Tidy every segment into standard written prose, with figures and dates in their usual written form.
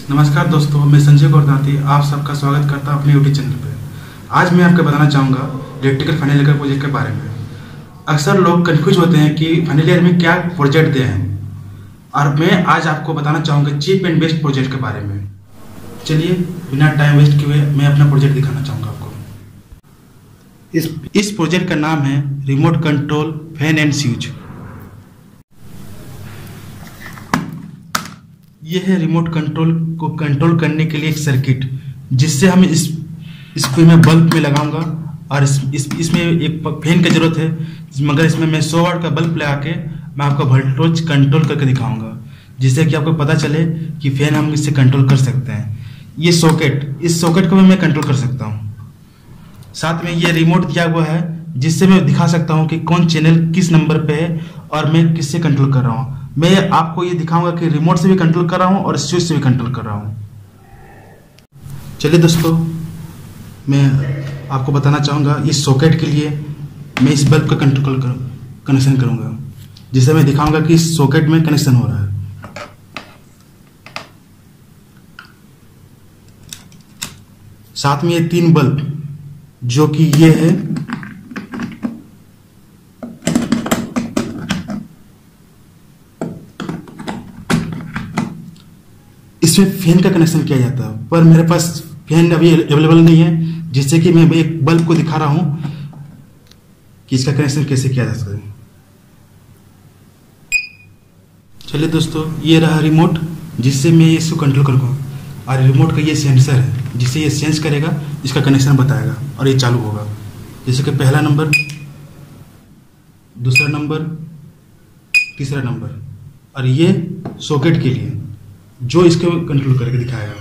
नमस्कार दोस्तों, मैं संजय गुरदाती आप सबका स्वागत करता हूं अपने यूट्यूब चैनल पे। आज मैं आपको बताना चाहूँगा इलेक्ट्रिकल फाइनल ईयर प्रोजेक्ट के बारे में। अक्सर लोग कंफ्यूज होते हैं कि फाइनल ईयर में क्या प्रोजेक्ट दिए हैं, और मैं आज आपको बताना चाहूँगा चीप एंड बेस्ट प्रोजेक्ट के बारे में। चलिए बिना टाइम वेस्ट किए मैं अपना प्रोजेक्ट दिखाना चाहूँगा आपको। इस प्रोजेक्ट का नाम है remote control fan and switch. ये है रिमोट कंट्रोल को कंट्रोल करने के लिए एक सर्किट, जिससे हम इसको मैं बल्ब में लगाऊंगा और इसमें एक फैन की जरूरत है, मगर इसमें मैं 100 वाट का बल्ब लगा के मैं आपको वोल्टेज कंट्रोल करके दिखाऊंगा, जिससे कि आपको पता चले कि फैन हम इससे कंट्रोल कर सकते हैं। ये इस सॉकेट को भी मैं कंट्रोल कर सकता हूँ। साथ में ये रिमोट दिया हुआ है, जिससे मैं दिखा सकता हूँ कि कौन चैनल किस नंबर पे है और मैं किससे कंट्रोल कर रहा हूँ। मैं आपको ये दिखाऊंगा कि रिमोट से भी कंट्रोल कर रहा हूँ और स्विच से भी कंट्रोल कर रहा हूँ। चलिए दोस्तों, मैं आपको बताना चाहूँगा इस सॉकेट के लिए मैं इस बल्ब का कनेक्शन करूँगा, जिससे मैं दिखाऊंगा कि इस सॉकेट में कनेक्शन हो रहा है। साथ में ये 3 बल्ब, जो कि ये है इसमें फैन का कनेक्शन किया जाता है, पर मेरे पास फैन अभी अवेलेबल नहीं है, जिससे कि मैं एक बल्ब को दिखा रहा हूं कि इसका कनेक्शन कैसे किया जा सकता है। चलिए दोस्तों, ये रहा रिमोट, जिससे मैं इसको कंट्रोल करूँगा, और रिमोट का ये सेंसर है, जिससे ये सेंस करेगा, इसका कनेक्शन बताएगा और ये चालू होगा। जैसे कि पहला नंबर, दूसरा नंबर, तीसरा नंबर, और ये सॉकेट के लिए जो इसको कंट्रोल करके दिखाएगा।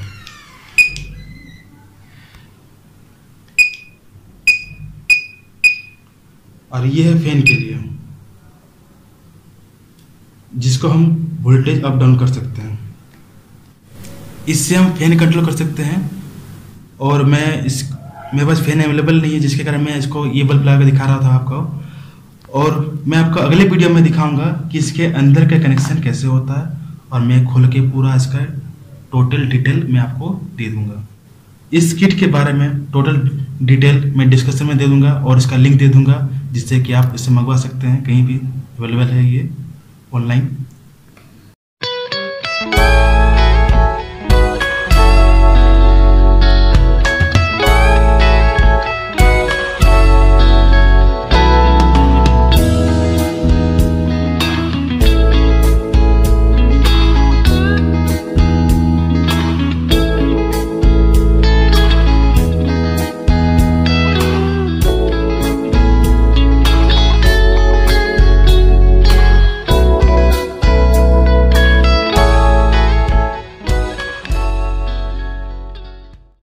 और ये है फैन के लिए, जिसको हम वोल्टेज अप डाउन कर सकते हैं। इससे हम फैन कंट्रोल कर सकते हैं। और मेरे पास फैन अवेलेबल नहीं है, जिसके कारण मैं इसको ये बल्ब लगा के दिखा रहा था आपको। और मैं आपको अगले वीडियो में दिखाऊंगा कि इसके अंदर का कनेक्शन कैसे होता है, और मैं खोल के पूरा इसका टोटल डिटेल मैं आपको दे दूंगा। इस किट के बारे में टोटल डिटेल मैं डिस्क्रिप्शन में दे दूंगा और इसका लिंक दे दूंगा, जिससे कि आप इसे मंगवा सकते हैं, कहीं भी अवेलेबल है ये ऑनलाइन।